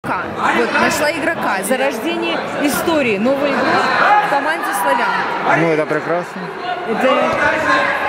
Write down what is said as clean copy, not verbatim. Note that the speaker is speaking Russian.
игрока. Вот, нашла игрока. Зарождение истории. Новый игрок в команде «Славян». Ну, это прекрасно. Это